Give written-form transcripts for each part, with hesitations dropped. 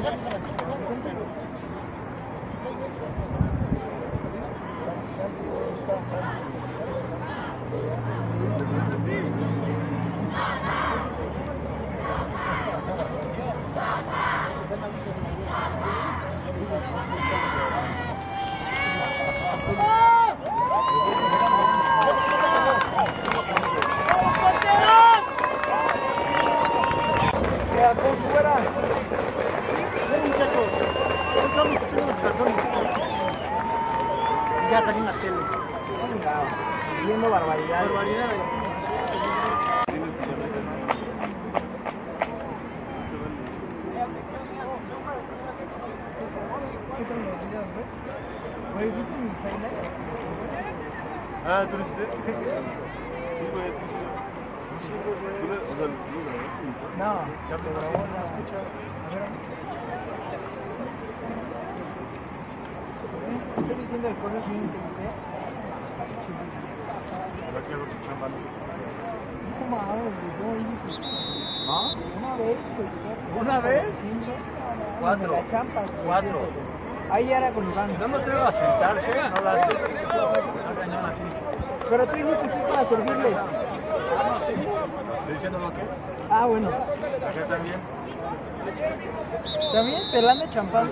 Ya salió en la tele. Viendo barbaridad. Barbaridad. Ah, ¿tú lo hiciste? Sí, güey, tú sí. ¿Tú le, o sea, no, ya me grabó, no escuchas. ¿Estás diciendo el coro es muy inteligente? ¿Verdad que hago tu chamba, no? ¿Cómo hago? ¿Ah? Una vez, ¿Una vez? Cuatro. La champa. Cuatro. Ahí ya era con Iván. Si no me traigo a sentarse, no lo haces. Una cañón así. Pero tú dijiste que para servirles. Ah, no, sí. ¿Estoy diciendo lo que es? Ah, bueno. Acá también. También te la han de champán.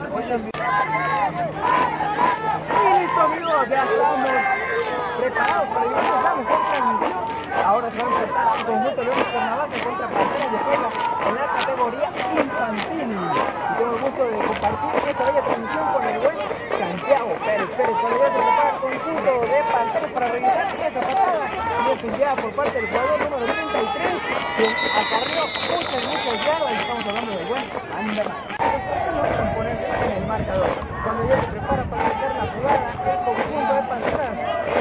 Y listo, amigos, ya estamos preparados para llevarnos la mejor transmisión. Ahora se va a enfrentar al conjunto de Cuernavaca contra Panteras de Puebla en la categoría infantil. Y tengo el gusto de compartir esta bella transmisión con el buen Santiago Pérez. Cuando ya se prepara el conjunto de Panteras para realizar esa patada, muy pillada por parte del jugador número 33, quien acarreó muchas yardas. Estamos hablando del buen Anderman. Componente en el marcador. Cuando ya se prepara para meter la jugada, el conjunto de Panteras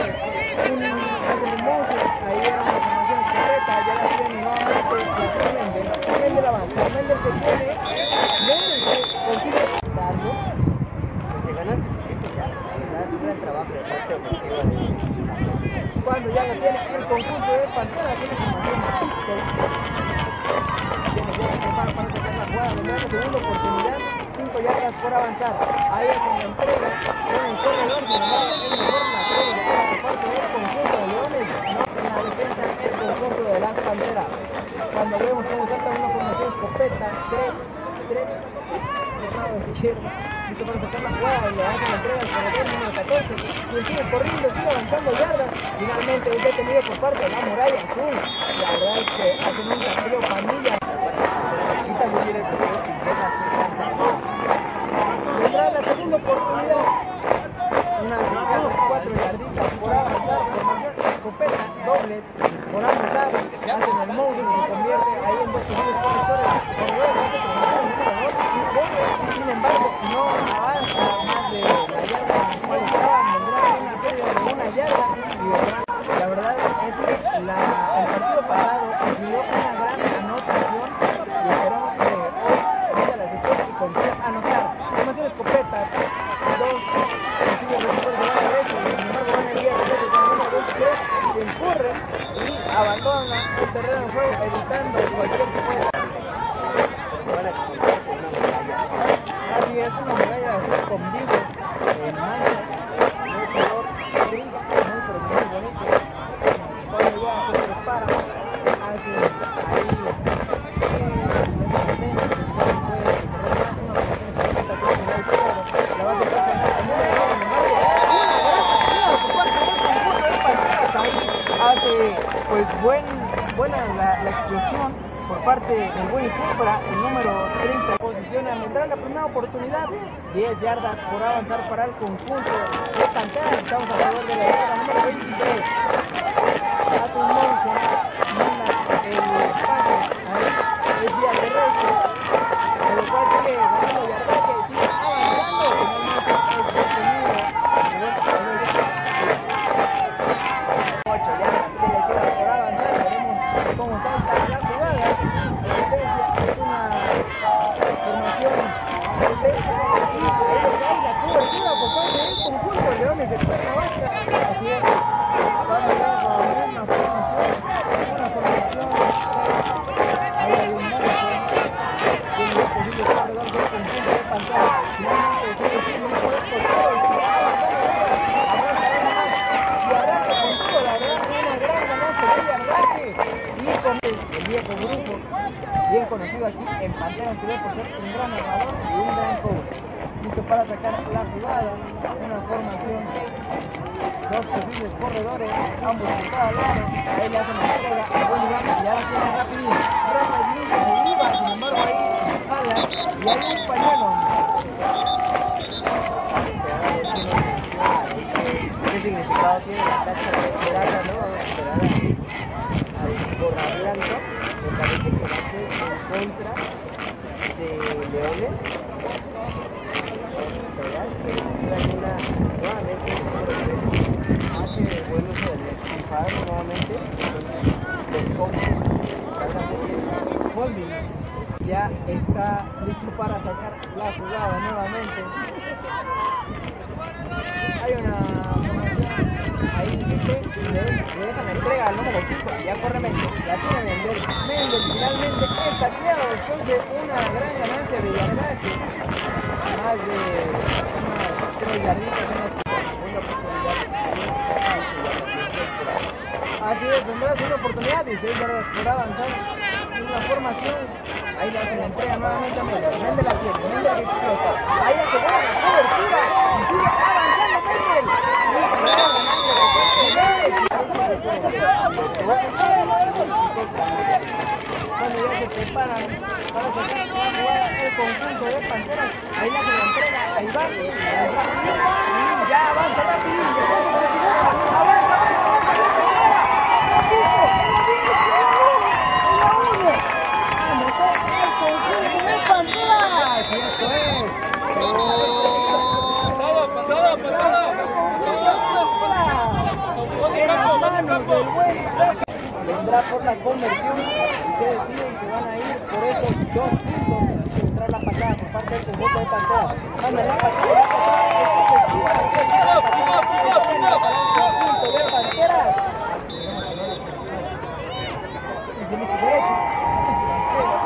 ahí era una formación secreta, ya la tiene nuevamente Mendel avanza, Mendel que tiene, Mendel que consigue darlo, pues se ganan suficiente ya, dar un gran trabajo de parte ofensiva de cuando ya lo tiene el conjunto de Panteras, tiene formación pistol, tiene ya se prepara para sacar la jugada, le da la segunda oportunidad, 5 yardas por avanzar, ahí es en la entrega, con el corredor, sin embargo, es mejor la entrega por parte del conjunto de Leones, la defensa el conjunto de las Panteras. Cuando vemos cómo salta una formación escopeta, tres del lado izquierdo, listo para sacar la jugada, le hace la entrega al corredor número 14, quien sigue corriendo, sigue avanzando yardas, finalmente es detenido por parte de la Muralla Azul. La verdad es que hacen un cambio familia. Y también tiene que vendrá la segunda oportunidad. Unas escasas 4 yarditas por avanzar, formación escopeta, dobles, por anotar, hacen el motion, se convierte ahí en 2 posibles corredores, sin embargo, no avanza más de la yarda en la cual estaban, vendrá una pérdida de 1 yarda y vendrá. La verdad es que el partido pasado incluyó una gran anotación y esperamos que hoy venga la sección y consiga anotar. Formación escopeta, 2 consigue el receptor de la derecha, sin embargo van a enviar se incurre y abandona el terreno de juego evitando cualquier tipo de así es, una muralla así con vivos en manchas de color gris, muy pero muy bonito. Cuando ya se prepara hace ahí hace pues buena la explosión por parte del buen Cobra, el número 30 posiciona, vendrá la primera oportunidad, 10 yardas por avanzar para el conjunto de Panteras, estamos a favor de la yarda número 23, hace un motion, manda el pase, ahí es vía terrestre, de lo cual sigue ganando yardaje, sigue avanzando, finalmente es detenido, 8 yardas que le queda por avanzar, veremos cómo salta la jugada. La defensa es una formación defensa y ahí la cobertura por parte del conjunto de Leones de Cuernavaca. Así es, vamos a ver una formación bien conocido aquí en Panteras TV por ser un gran narrador y un gran coach. Listo para sacar la jugada, una formación, dos posibles corredores, ambos por cada lado, ahí le hacen la entrega a buen Iván y ahora tiene rapidín, se iba, sin embargo ahí jala y hay un pañuelo. ¿Qué significado tiene la tacha de esperada, no? Esperada al Borra Blanco, me parece que va a ser en contra de Leones. Nuevamente hace buen uso del expulsado nuevamente los coaches holding ya está listo para sacar la jugada nuevamente. Hay una formación ahí le dejan la entrega al número 5 y ya corre Mendel, la tiene Mendel finalmente está creado después de una gran ganancia de yardaje, más de unas 3 yarditas en la segunda oportunidad. Así es, tendrás una oportunidad, 16 yardas por avanzar en la formación. Ahí le hacen la entrega nuevamente a Mendel, Mendel la tiene, Mendel que explota, ahí le quedó la cobertura y sigue avanzando Mendel. Cuando ya se preparan para sacar la jugada el conjunto de Panteras, ahí le hacen la entrega a Iván, y ya avanza rapidín, vendrá por la conversión y se deciden que van a ir por esos 2 puntos. Que vendrá la patada por parte del conjunto de Panteras. Manda la patada, conjunto de Panteras. Y se mete derecho, izquierda,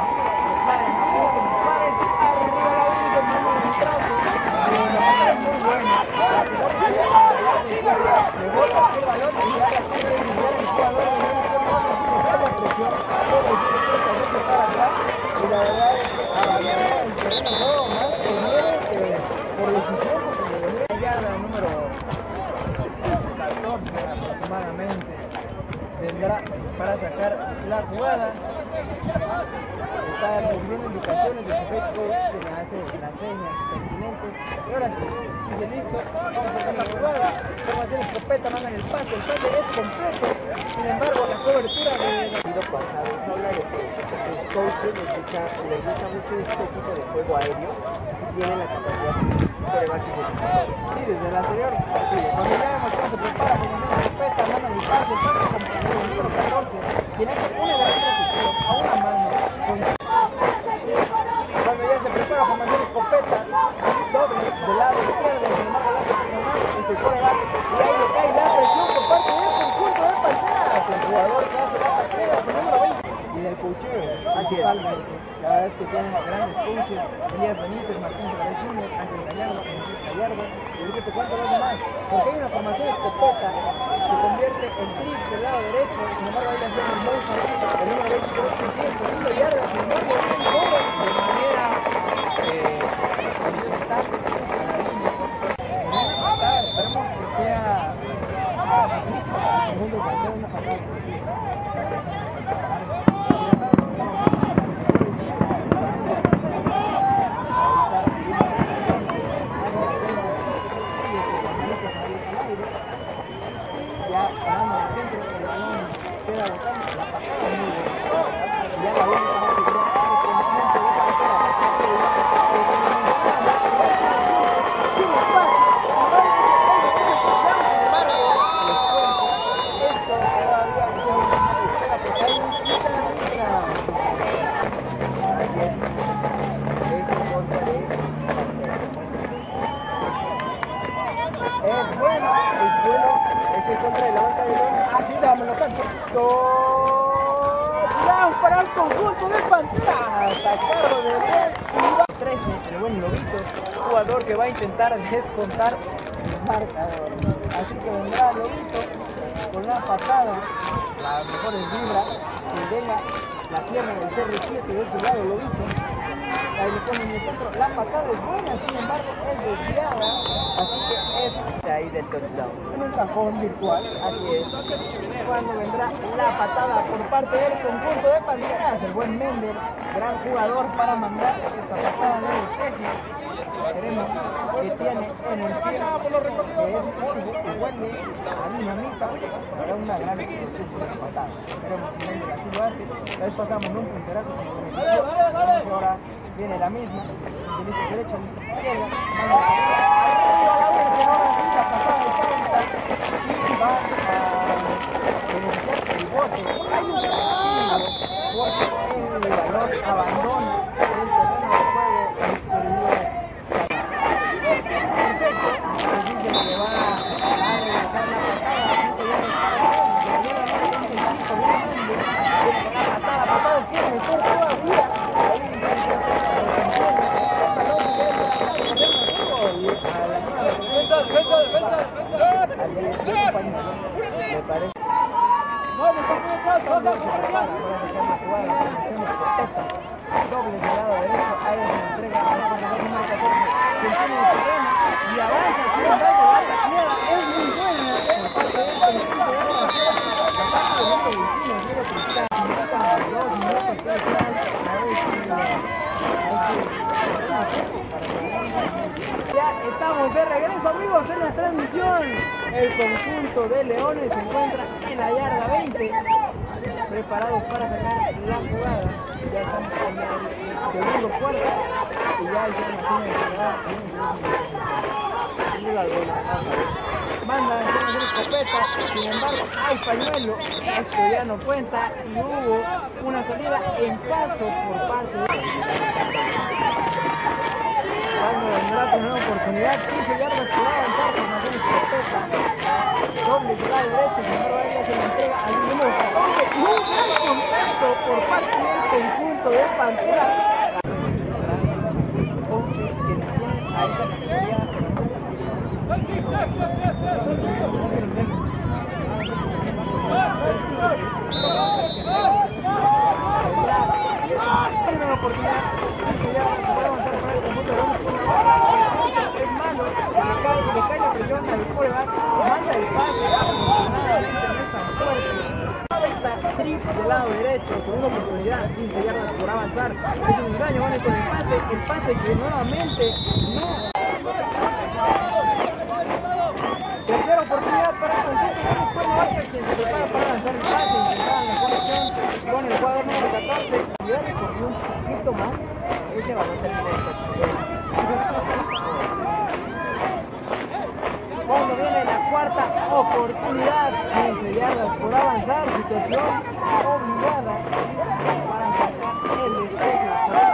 muy bueno. Y la verdad es que el terreno juego más por decisión, porque ya la número 14 aproximadamente vendrá para sacar la jugada. Está recibiendo indicaciones de su head coach que le hace las señas pertinentes. Y ahora sí, dice listos, vamos a sacar la jugada. Formación escopeta, mandan el pase es completo. Sin embargo, la cobertura de pasado se habla de que sus coaches les gusta mucho este tipo de juego aéreo y tienen la capacidad de corebacks y receptores. Sí, desde el anterior partido. Cuando ya vemos cómo se prepara con una escopeta, mandan el pase con el número 14, quien hace una gran recepción a una mano. Cuando ya se prepara formación escopeta, doble del lado izquierdo, sin embargo la hace personal, este coreback, y ahí le cae la presión por parte del conjunto de Panteras. El jugador que hace la partida, su número 20, y del coacheo, así es. La verdad es que tienen grandes coaches, Elías Benítez, Martín Suárez Jr., Ángel Gallardo, Jesús Gallardo, y ahorita te cuento los demás, porque hay una formación escopeta, se convierte en trips del lado derecho, sin embargo ahí le hacen el motion, el número 23, el segundo yarda, sin embargo, de manera horizontal a la línea. Esperemos que sea difícil para el segundo partido, una patada. Ya ganando el centro, el balón queda botando la patada muy bien. Ya la única vez que creo que el conjunto de es bueno, ese contra de la banca de León, así dámelo tanto. Touchdown para el conjunto de Panteras, a cargo de Iván 13, el buen Lobito, jugador que va a intentar descontar el marcador. Así que vendrá Lobito con la patada, las mejores vibras, que venga la tierra del CR7 de este lado, lo viste. Ahí le ponen en el centro. La patada es buena, sin embargo, es desviada. Así que es de ahí del touchdown. En un cajón virtual, así es. Cuando vendrá la patada por parte del conjunto de Panteras, el buen Mender, gran jugador para mandar esta patada de despeje. Veremos que tiene en el pie, que es polvo, que vuelve a dinamita para una gran explosión de esa patada. Veremos si Mender así lo hace. La vez pasamos en un punterazo con beneficio, y ahora viene la misma. Si listo derecho, listo izquierda, manda arriba la orden, ahora sí la patada está lenta y va a beneficiar el bote. Hay un peligro porque el balón abandona el terreno de juego exterior. Perfecto, nos dicen que va a regresar la patada, así que ya la patada quiere meter todavía. Me parece. Doble del lado derecho, ahí se entrega al corredor número 14, que tiene el terreno y avanza, sin embargo, la taquilla es muy buena por parte del conjunto de la parte de número 21, Diego Tristán, indican a 2 minutos que están, ya estamos de regreso, amigos, en la transmisión. El conjunto de Leones se encuentra en la yarda 20, preparados para sacar la jugada. Ya estamos en el segundo cuarto y ya hay una de jugada. Sin duda alguna. Manda una escopeta, sin embargo hay pañuelo, esto ya no cuenta y hubo una salida en falso por parte de... Cuando vendrá con una oportunidad, 15 yardas por avanzar, formación escopeta, doble del lado derecho, sin embargo ella se le entrega al número 14 y un gran contacto por parte del conjunto de Panteras. Coaches que tienen a esta categoría. Hay una oportunidad, se puede avanzar para el conjunto de es malo, le cae la presión al coreback, manda el pase, afortunadamente no es tan fuerte. Trips del lado derecho, segunda oportunidad, 15 yardas por avanzar. Es un engaño, van con el pase que nuevamente no. Tercera oportunidad para el conjunto de Cuernavaca, quien se prepara para lanzar el pase, intentaban la conexión con el jugador número 14. Y ahora corrió un poquito más, ese balón termina de cuando viene la cuarta oportunidad, 15 yardas por avanzar, situación obligada para sacar el despeje.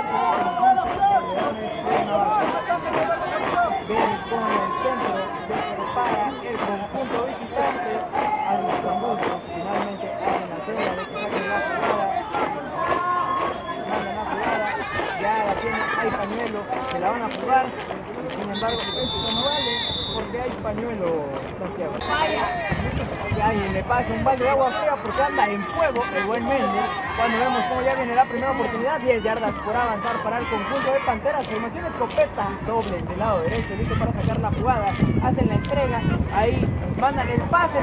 Viene con el centro, se prepara el conjunto visitante a los Zambucos. Finalmente hacen la seña de que saquen la jugada. Mandan la jugada, ya la tienen, hay pañuelo, se la van a jugar. Sin embargo, esto no vale porque hay pañuelo, Santiago. Y alguien le pasa un balde de agua fría porque anda en fuego el buen Méndez. Cuando vemos cómo ya viene la primera oportunidad, 10 yardas por avanzar para el conjunto de Panteras. Formación escopeta, dobles del lado derecho, listo para sacar la jugada. Hacen la entrega, ahí mandan el pase es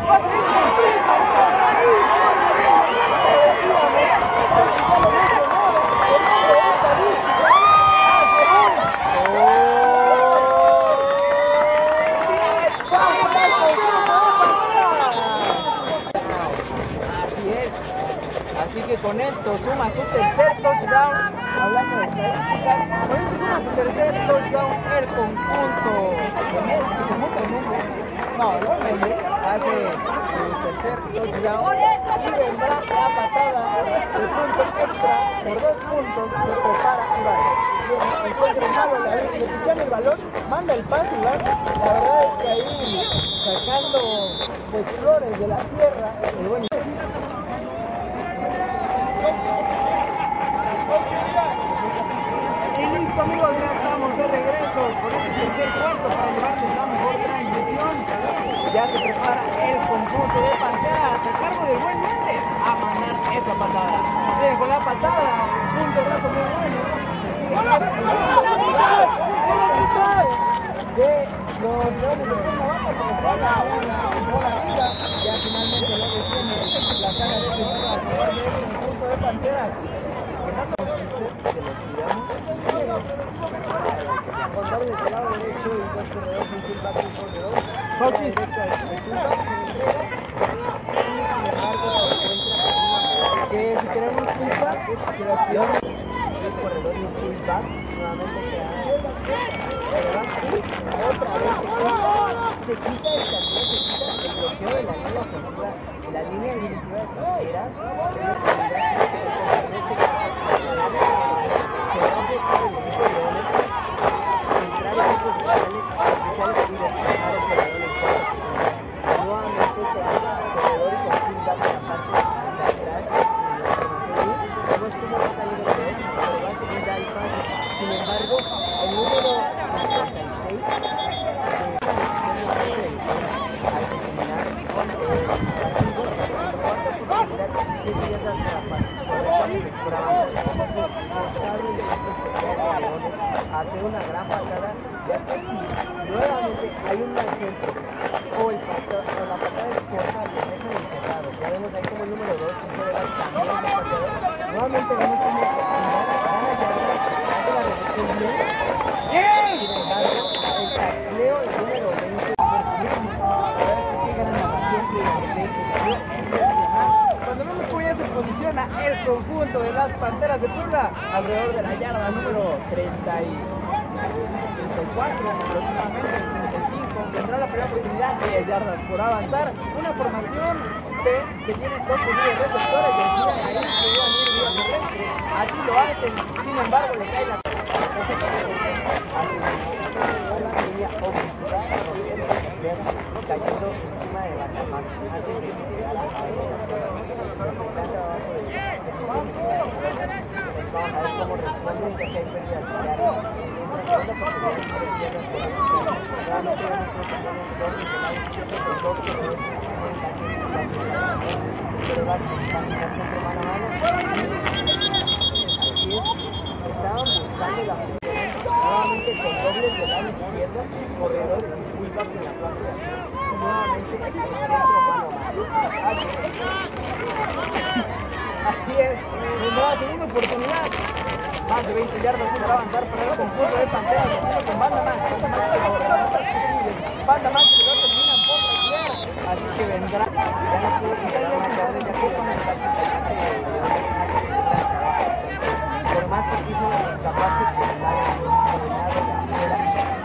Así que con esto suma su tercer touchdown, hablando de estadísticas, con esto suma su tercer touchdown el conjunto hace su tercer touchdown y vendrá la patada de punto extra por 2 puntos, se prepara Iván. Encuentra malo, le pichan el balón, manda el pase Iván, la verdad es que ahí sacando pues flores de la tierra, el buen y listo amigos, ya estamos de regreso por este tercer cuarto para llevarles la mejor transmisión. Ya se prepara el conjunto de Panteras a cargo de buen Méndez a mandar esa patada. Viene con la patada, punto de brazo muy bueno. De los Leones de Cuernavaca, como juega por arriba, ya finalmente lo detiene la saga de primero a favor del conjunto de Panteras. Contar desde el lado derecho y dos corredores, un fullback y un corredor. Pauchis. Derecha de Cultura, que si queremos fullback, que los piones, un corredor y un fullback, nuevamente se ha otra vez se quita el bloqueo de la línea ofensiva, de la línea defensiva de Panteras, sin embargo, el número 76 hacer una gran patada, ya que si nuevamente hay un mal centro o el factor o la patada es corta, lo dejan encerrado. Ya vemos ahí como el número 2 también es pateador. Nuevamente vemos como hace la recepción bien. Sin embargo, el tacleo del número 20 cuando vemos cómo ya se posiciona el conjunto de las Panteras de Puebla alrededor de la yarda número 34 aproximadamente, 35, tendrá la primera oportunidad de 10 yardas por avanzar, una formación que tiene dos posibles receptores, decían ahí que iban a ir vía terrestre, así lo hacen, sin embargo le cae la línea ofensiva cayendo encima de la cama antes de llegar a vamos a ver cómo responden, ya que hay pérdidas de yardas. Estaban buscando la nuevamente con dobles del lado izquierdo, corredores y fullbacks en la parte de atrás. Nuevamente el centro mano a mano. Así es, nueva segunda oportunidad. Más de 20 yardas para avanzar para el conjunto de Panteras. Con banda más que banda más que lo terminan por retirar. Así que vendrá. Ya no puedo quitar la orden de aquí con el por más que quiso escaparse por el lado de la primera.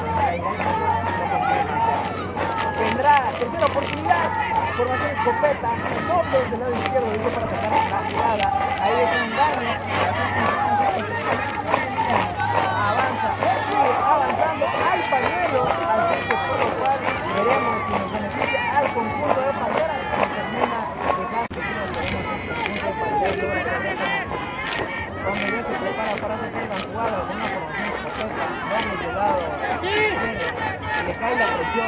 Vendrá tercera oportunidad. Formación escopeta. Dobles del lado izquierdo. Dice para sacar la jugada. Ahí es un daño. Avanza. Sigue avanzando al pañuelo. Así que por lo cual veremos si nos beneficia al conjunto de Panteras. Que termina dejando que nos veremos el conjunto de Panteras. Cuando ya se prepara para sacar la jugada con una formación escopeta. Vamos de lado. Le cae la presión.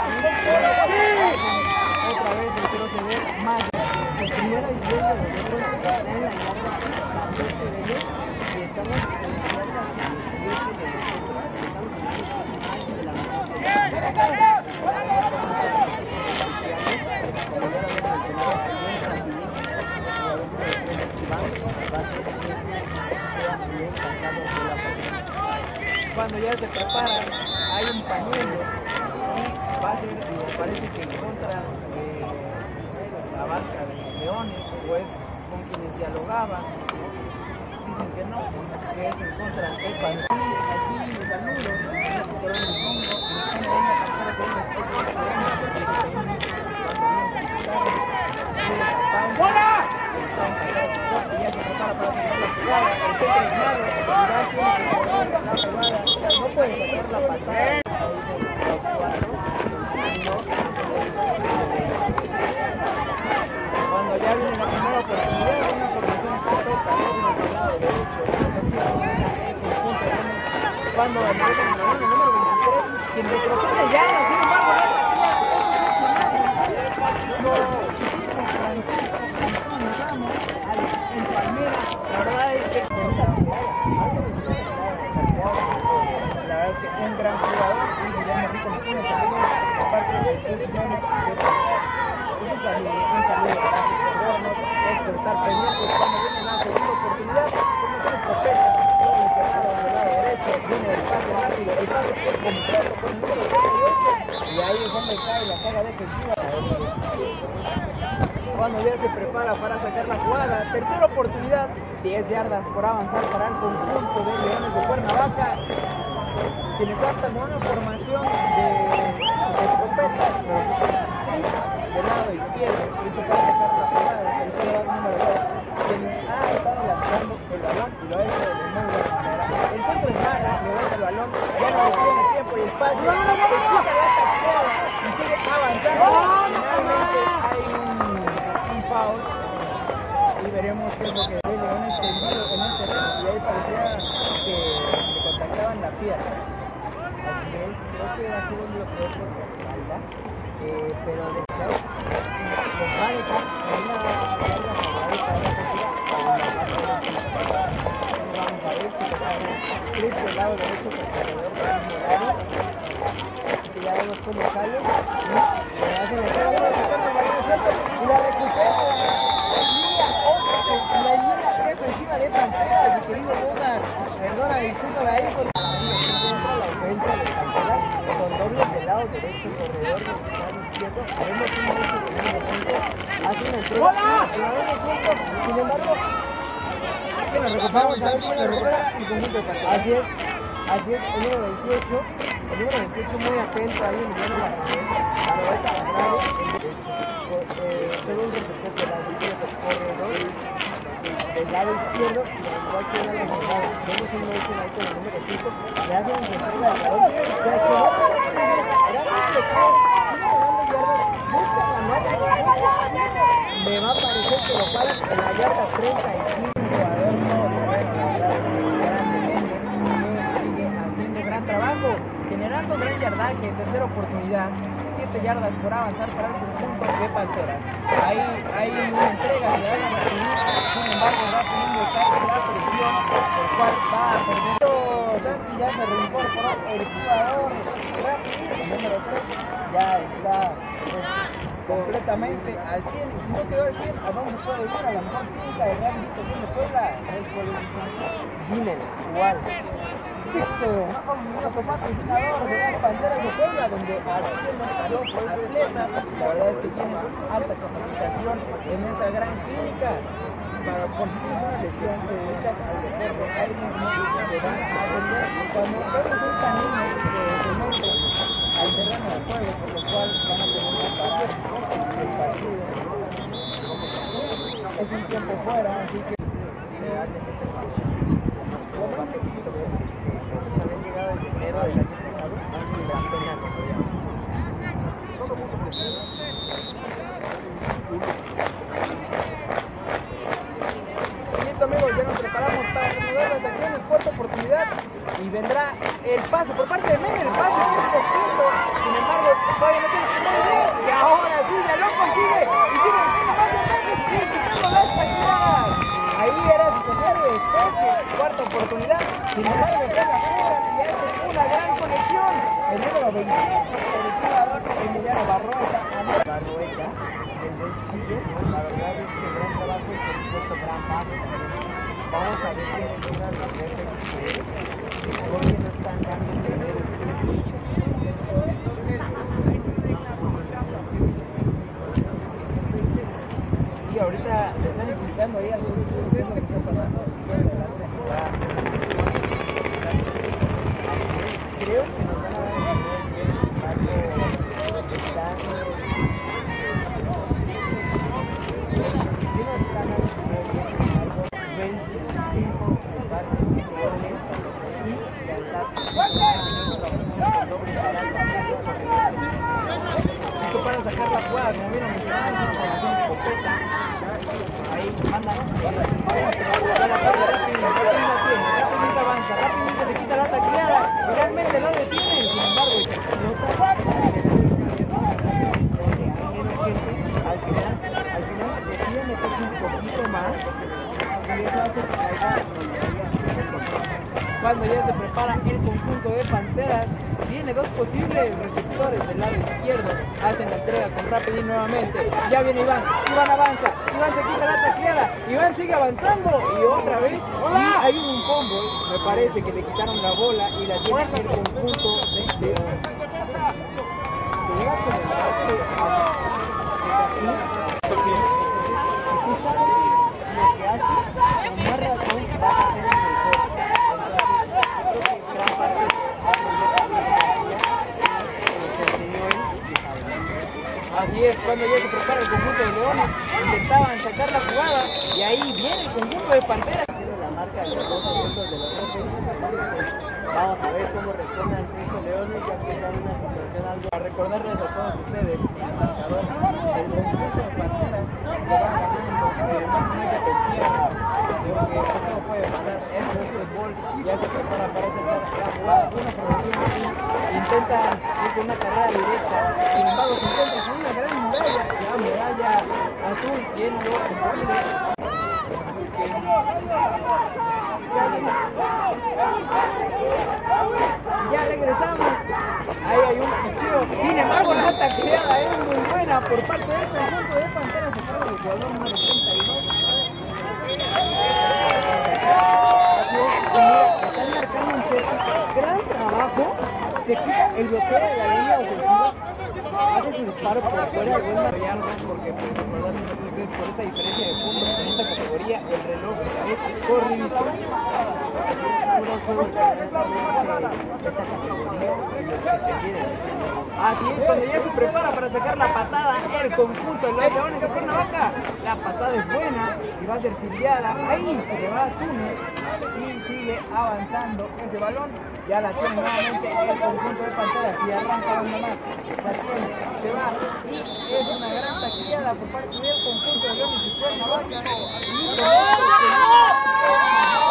Otra vez retroceder más. El primero y 10 de nosotros está en la yarda 14 de ellos y estamos en la yarda 17 de nosotros. Estamos en el margen de la cuando ya se prepara, hay un pañuelo y va a ser, parece que en contra la barca de Leones, pues con quienes dialogaban, dicen que no, que es en contra del pañuelo. Aquí les saludo, por el fondo, ya se prepara para sacar la jugada, el centro es malo, no puede sacar la patada. Cuando ya viene la primera oportunidad, una formación escopeta, del lado derecho, cuando el número 23, quien retrocede ya, sin embargo, en Palmera. La verdad es que un gran jugador y Guillermo Rico Martínez también por parte del club chileno. Un saludo, gracias por vernos, es por estar pendientes cuando viene la segunda oportunidad. Formación escopeta, todo mencionado del lado derecho, viene el pase rápido, el pase por completo con el número 38 y ahí es donde cae la saga defensiva. Cuando ya se prepara para sacar la jugada, tercera oportunidad, 10 yardas por avanzar para el conjunto de Leones de Cuernavaca, quienes optan por una formación de escopeta, del lado izquierdo, listo para sacar la jugada, el jugador número 2, quien ha estado lanzando el balón y lo ha hecho de muy buena manera. El centro es Mara, levanta el balón, ya no le tiene tiempo y espacio, se quita la tacleada y sigue avanzando. Finalmente hay un foul y veremos qué es lo que ve Leones tendido en el terreno y ahí parecía que le contactaban la pierna. Así es, creo que va a ser un bloqueo por la espalda. Pero de hecho, los va a dejar en una larga favorable para la partida. Vamos a ver si se cae triple el lado derecho por alrededor del mismo lado. Que ya vemos cómo sale. Y le hacen el juego y la recupera la línea defensiva de Panteras, mi querido Bonas. Perdona, discúlpame ahí por la ofensa de Panteras con dobles del lado derecho, corredor del lado izquierdo. Vemos un mucho de defensa, hace una entrega, la vemos suelto, sin embargo, que nos recuperamos a ver si lo recupera y conjunto de Panteras. Así es, el número 28 muy atento ahí en el la Roberta Andrade, segundo receptor de la izquierda, corredor del lado izquierdo, y al igual que una de las jugadas, vemos un motion ahí con el número 5, le hace un centro de balón, se activó, me va a parecer que lo paran en la yarda 35, a ver cómo terreno, la verdad es que grandemente sigue haciendo gran trabajo, generando gran yardaje, tercera oportunidad, 7 yardas por avanzar para el conjunto de Panteras. Ahí hay una entrega, se da la masculina, sin embargo va teniendo la presión, por cual va a perder. Santi ya se reincorporó el jugador rápido, el número 3, ya está completamente al 100, y si no quedó al 100, vamos a poder ir a la mejor clínica de rehabilitación de Puebla, Guinness, igual. Fixo, un patrocinador de las Panteras de Puebla, donde atienden a los atletas. La verdad es que tienen alta capacitación en esa gran clínica. Por si tienes una lesión, te dedicas al deporte, ahí mismo te van a atender. Cuando vemos un canino se monta al terreno de juego, por lo cual van a tener que parar el partido. Es un tiempo fuera, así que habían llegado desde enero del año pasado, y la pena no podía. Todo mundo listo, amigos, ya nos preparamos para reanudar las acciones, cuarta oportunidad y vendrá el pase por parte de Mene, el pase es poquito, sin embargo todavía no tiene y ahora sí, ya lo consigue y sigue metiendo más de veces, sigue quitando las tacleadas. Ahí era situación de despeje, cuarta oportunidad, sin embargo está la fuera y hace una gran conexión, el número 28 el jugador Emiliano Barroeta, el del Tigres, la verdad es que gran trabajo y por supuesto gran paso. Vamos a ver si alguna de las veces que hoy no están dando dinero. Y ahorita le están explicando ahí algunos qué es lo que está pasando. Creo que nos van a dar listo para sacar la jugada, como bien lo mencionamos, con la escopeta. Ahí, manda, rápidamente avanza, rápidamente se quita la tacleada, finalmente lo detiene, sin embargo, al final deciden meterse un poquito más y eso hace que caiga cuando ya se prepara el conjunto de Panteras. Tiene dos posibles receptores del lado izquierdo. Hacen la entrega con Rapidín nuevamente. Ya viene Iván. Iván avanza. Iván se quita la tacleada. Iván sigue avanzando. Y otra vez. Y hay un fumble. Me parece que le quitaron la bola y la tiene el conjunto de León. Te llega con el arte y tú sabes lo que hace, con más razón vas a hacer el mejor. Entonces, yo creo que gran parte se enseñó él. Así es, cuando ya se prepara el conjunto de Leones, intentaban sacar la jugada y ahí viene el conjunto de Panteras. La marca de los 2 segundos de los 2 segundos. Vamos a ver cómo responden estos Leones, ya que están en una situación algo. A recordarles a todos ustedes, el marcador, el conjunto de Panteras que va ganando, exactamente con tierra, porque esto no puede pasar, esto es fútbol, ya se prepara para sacar la jugada, una progresión aquí, intentan ir con una carrera directa, sin embargo se encuentra con una gran muralla, la muralla azul, quien lo impide. Ya regresamos. Ahí hay un picheo. Sin embargo, la tacleada es muy buena por parte del conjunto de Panteras. Se carga el jugador número 32. Están marcando un gran trabajo. Se quita el bloqueo de la línea ofensiva. Hace su disparo por fuera de buen marrallarlo, porque pues, ustedes por esta diferencia de puntos en esta categoría el reloj es corridito. Así es, cuando ya se prepara para sacar la patada el conjunto de los Leones de Cuernavaca, la patada es buena y va a ser filiada, ahí se le va a Túnez y sigue avanzando ese balón, ya la tiene nuevamente el conjunto de Panteras y arranca una más, la tiene, se va y es una gran taquillada por parte del conjunto de Leones de Cuernavaca y